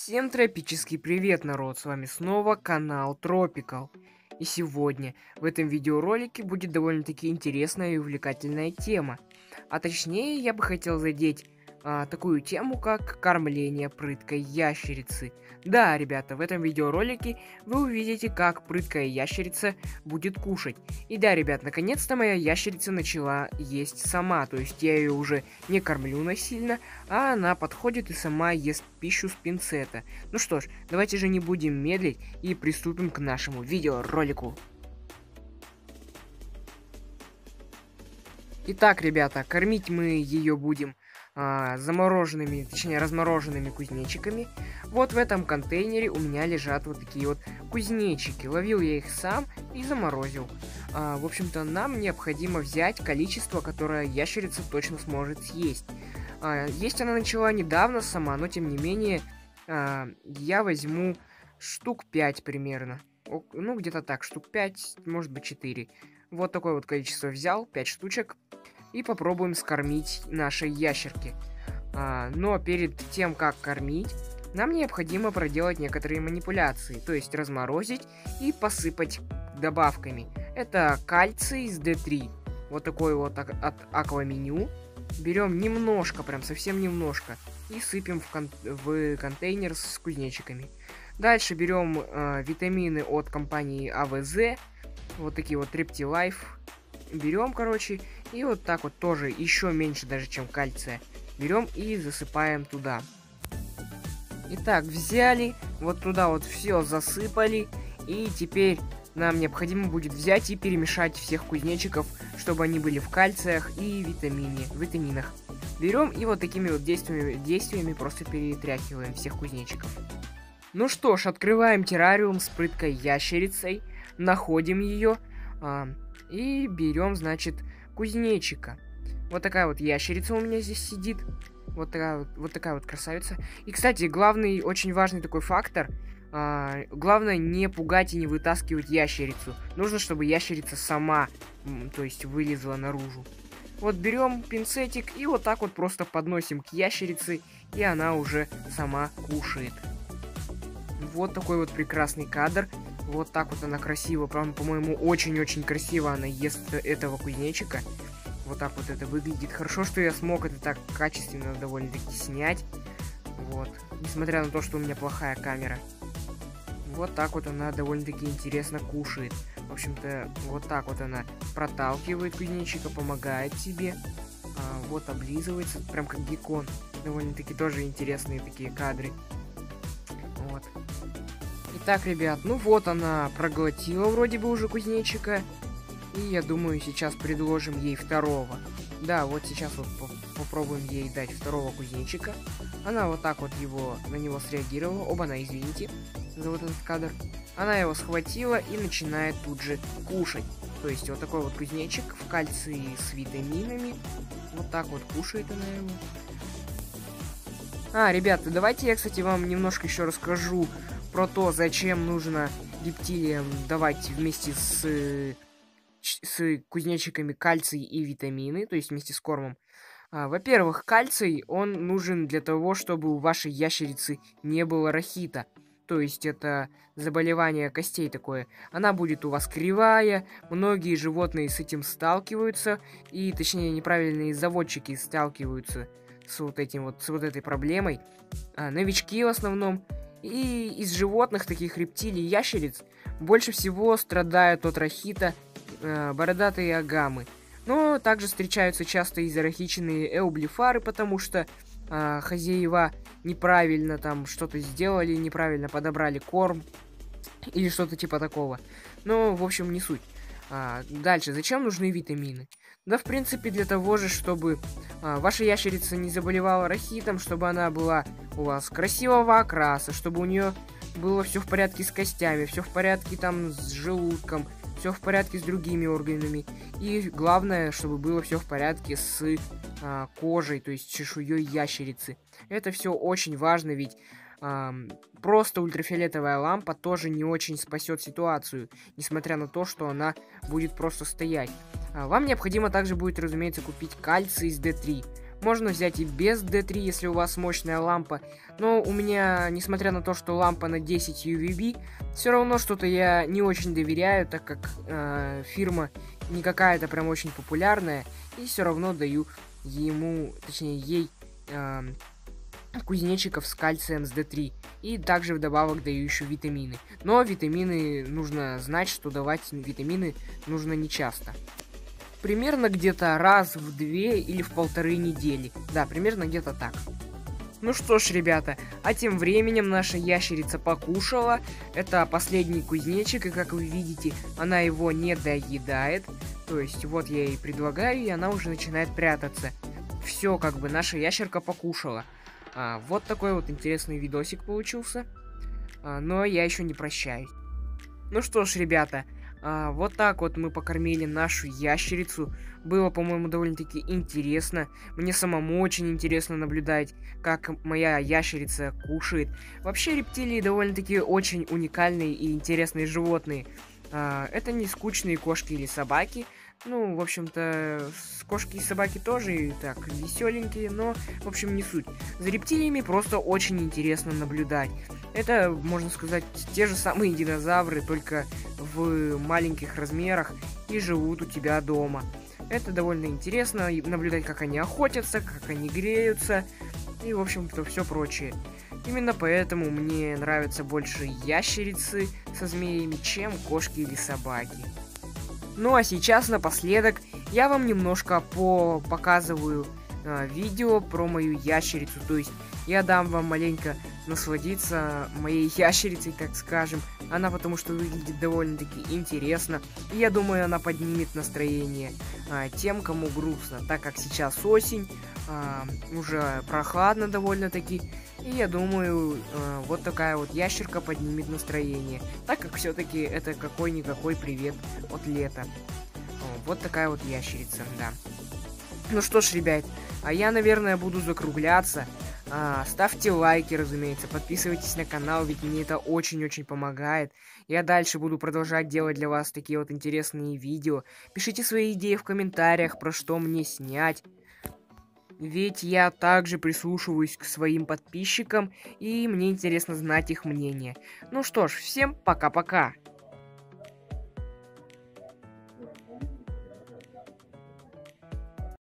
Всем тропический привет, народ! С вами снова канал Tropical. И сегодня в этом видеоролике будет довольно-таки интересная и увлекательная тема. А точнее, я бы хотел задеть такую тему, как кормление прыткой ящерицы. Да, ребята, в этом видеоролике вы увидите, как прыткая ящерица будет кушать. И да, ребят, наконец-то моя ящерица начала есть сама. То есть я ее уже не кормлю насильно, а она подходит и сама ест пищу с пинцета. Ну что ж, давайте же не будем медлить и приступим к нашему видеоролику. Итак, ребята, кормить мы ее будем замороженными, точнее размороженными кузнечиками. Вот в этом контейнере у меня лежат вот такие вот кузнечики. Ловил я их сам и заморозил. В общем-то, нам необходимо взять количество, которое ящерица точно сможет съесть. Есть она начала недавно сама, но тем не менее я возьму штук 5 примерно. Ну, где-то так, штук 5, может быть 4. Вот такое вот количество взял, 5 штучек. И попробуем скормить нашей ящерке. Но перед тем, как кормить, нам необходимо проделать некоторые манипуляции. То есть разморозить и посыпать добавками. Это кальций из D3. Вот такой вот от Акваменю. Берем немножко, прям совсем немножко. И сыпем в контейнер с кузнечиками. Дальше берем витамины от компании АВЗ. Вот такие вот Рептилайф. Берем, короче, и вот так вот тоже еще меньше даже, чем кальция. Берем и засыпаем туда. Итак, взяли, вот туда вот все засыпали. И теперь нам необходимо будет взять и перемешать всех кузнечиков, чтобы они были в кальциях и витаминах. Берем и вот такими вот действиями просто перетряхиваем всех кузнечиков. Ну что ж, открываем террариум с прыткой ящерицей, находим ее. И берем, значит, кузнечика. Вот такая вот ящерица у меня здесь сидит. Вот такая вот красавица. И, кстати, главный, очень важный такой фактор. Главное не пугать и не вытаскивать ящерицу. Нужно, чтобы ящерица сама, то есть, вылезла наружу. Вот берем пинцетик и вот так вот просто подносим к ящерице. И она уже сама кушает. Вот такой вот прекрасный кадр. Вот так вот она красиво, по-моему, очень-очень красиво она ест этого кузнечика. Вот так вот это выглядит. Хорошо, что я смог это так качественно довольно-таки снять. Вот. Несмотря на то, что у меня плохая камера. Вот так вот она довольно-таки интересно кушает. В общем-то, вот так вот она проталкивает кузнечика, помогает себе. Вот облизывается, прям как геккон. Довольно-таки тоже интересные такие кадры. Вот. Итак, ребят, ну вот она проглотила вроде бы уже кузнечика. И я думаю, сейчас предложим ей второго. Да, вот сейчас вот попробуем ей дать второго кузнечика. Она вот так вот на него среагировала. Оба-на, извините за вот этот кадр. Она его схватила и начинает тут же кушать. То есть вот такой вот кузнечик в кальции с витаминами. Вот так вот кушает она его. Ребята, давайте я, кстати, вам немножко еще расскажу про то, зачем нужно рептилиям давать вместе с кузнечиками кальций и витамины, то есть вместе с кормом. Во-первых, кальций, он нужен для того, чтобы у вашей ящерицы не было рахита. То есть это заболевание костей такое. Она будет у вас кривая, многие животные с этим сталкиваются, и, точнее, неправильные заводчики сталкиваются с вот этой проблемой. Новички в основном. И из животных, таких рептилий и ящериц, больше всего страдают от рахита бородатые агамы. Но также встречаются часто и зарахиченные эублифары, потому что хозяева неправильно там что-то сделали, неправильно подобрали корм или что-то типа такого. Но, в общем, не суть. Дальше, зачем нужны витамины? Да, в принципе, для того же, чтобы ваша ящерица не заболевала рахитом, чтобы она была у вас красивого окраса, чтобы у нее было все в порядке с костями, все в порядке там с желудком, все в порядке с другими органами. И главное, чтобы было все в порядке с кожей, то есть чешуей ящерицы. Это все очень важно, ведь просто ультрафиолетовая лампа тоже не очень спасет ситуацию, несмотря на то, что она будет просто стоять. Вам необходимо также будет, разумеется, купить кальций из D3. Можно взять и без D3, если у вас мощная лампа. Но у меня, несмотря на то, что лампа на 10 UVB, все равно что-то я не очень доверяю, так как фирма не какая-то прям очень популярная. И все равно даю ей кузнечиков с кальцием с D3. И также вдобавок даю еще витамины. Но витамины нужно знать, что давать витамины нужно не часто. Примерно где-то раз в 2 или в 1,5 недели. Да, примерно где-то так. Ну что ж, ребята, а тем временем наша ящерица покушала. Это последний кузнечик, и как вы видите, она его не доедает. То есть вот я ей предлагаю, и она уже начинает прятаться. Все, как бы наша ящерка покушала. Вот такой вот интересный видосик получился. Но я еще не прощаюсь. Ну что ж, ребята, вот так вот мы покормили нашу ящерицу. Было, по-моему, довольно-таки интересно. Мне самому очень интересно наблюдать, как моя ящерица кушает. Вообще, рептилии довольно-таки очень уникальные и интересные животные. Это не скучные кошки или собаки. Ну, в общем-то, кошки и собаки тоже и так веселенькие, но, в общем, не суть. За рептилиями просто очень интересно наблюдать. Это, можно сказать, те же самые динозавры, только в маленьких размерах и живут у тебя дома. Это довольно интересно наблюдать, как они охотятся, как они греются и, в общем-то, все прочее. Именно поэтому мне нравятся больше ящерицы со змеями, чем кошки или собаки. Ну а сейчас напоследок я вам немножко показываю видео про мою ящерицу. То есть я дам вам маленько насладиться моей ящерицей, так скажем. Она потому что выглядит довольно-таки интересно. И я думаю, она поднимет настроение тем, кому грустно. Так как сейчас осень, уже прохладно довольно-таки. И я думаю, вот такая вот ящерка поднимет настроение. Так как все-таки это какой-никакой привет от лета. Вот такая вот ящерица, да. Ну что ж, ребят, а я, наверное, буду закругляться. Ставьте лайки, разумеется, подписывайтесь на канал, ведь мне это очень-очень помогает. Я дальше буду продолжать делать для вас такие вот интересные видео. Пишите свои идеи в комментариях, про что мне снять. Ведь я также прислушиваюсь к своим подписчикам, и мне интересно знать их мнение. Ну что ж, всем пока-пока.